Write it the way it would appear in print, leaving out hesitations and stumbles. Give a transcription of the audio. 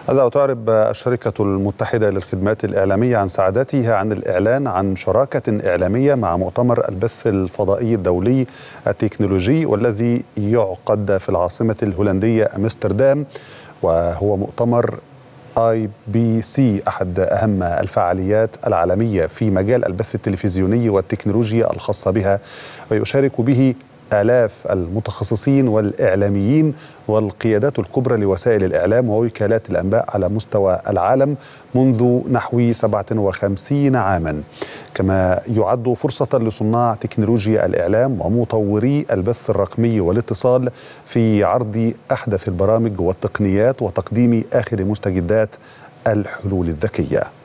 هذا وتعرب الشركة المتحدة للخدمات الإعلامية عن سعادتها عن الإعلان عن شراكة إعلامية مع مؤتمر البث الفضائي الدولي التكنولوجي، والذي يعقد في العاصمة الهولندية أمستردام، وهو مؤتمر IBC أحد أهم الفعاليات العالمية في مجال البث التلفزيوني والتكنولوجيا الخاصة بها، ويشارك به آلاف المتخصصين والإعلاميين والقيادات الكبرى لوسائل الإعلام ووكالات الأنباء على مستوى العالم منذ نحو 57 عاما. كما يعد فرصة لصناع تكنولوجيا الإعلام ومطوري البث الرقمي والاتصال في عرض أحدث البرامج والتقنيات وتقديم آخر مستجدات الحلول الذكية.